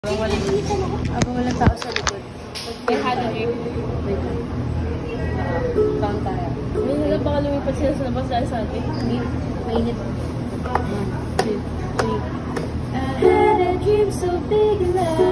Abang walang tao sa likod. May halo eh. Wait lang. Count tayo. May hala baka lumipat sila sa labas dahil sa atin. Mainit. 1, 2, 3. I had a dream so big and loud.